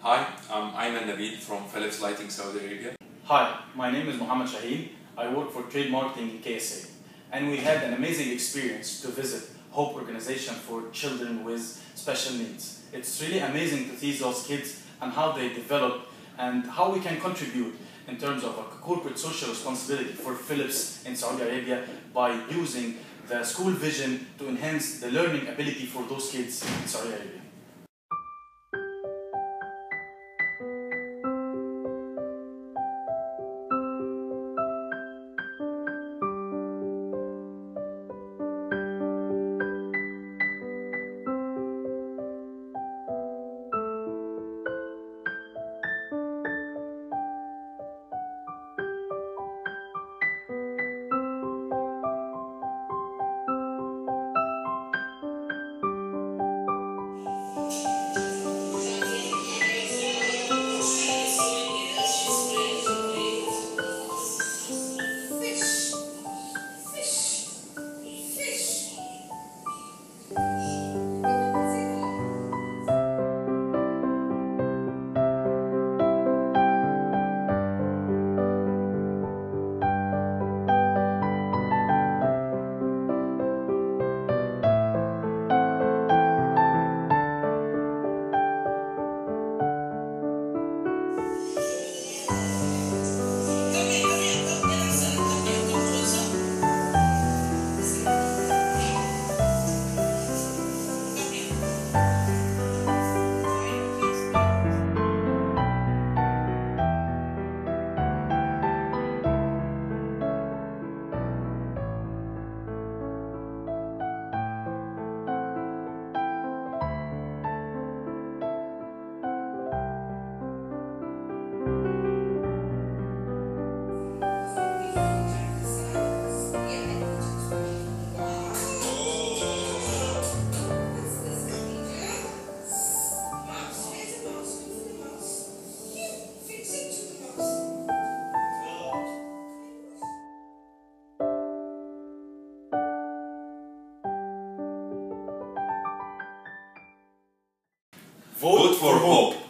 Hi, I'm Ayman Nabil from Philips Lighting, Saudi Arabia. Hi, my name is Mohamed Shaheen. I work for trade marketing in KSA. And we had an amazing experience to visit Hope Organization for Children with Special Needs. It's really amazing to see those kids and how they develop and how we can contribute in terms of a corporate social responsibility for Philips in Saudi Arabia by using the school vision to enhance the learning ability for those kids in Saudi Arabia. Vote for Hope.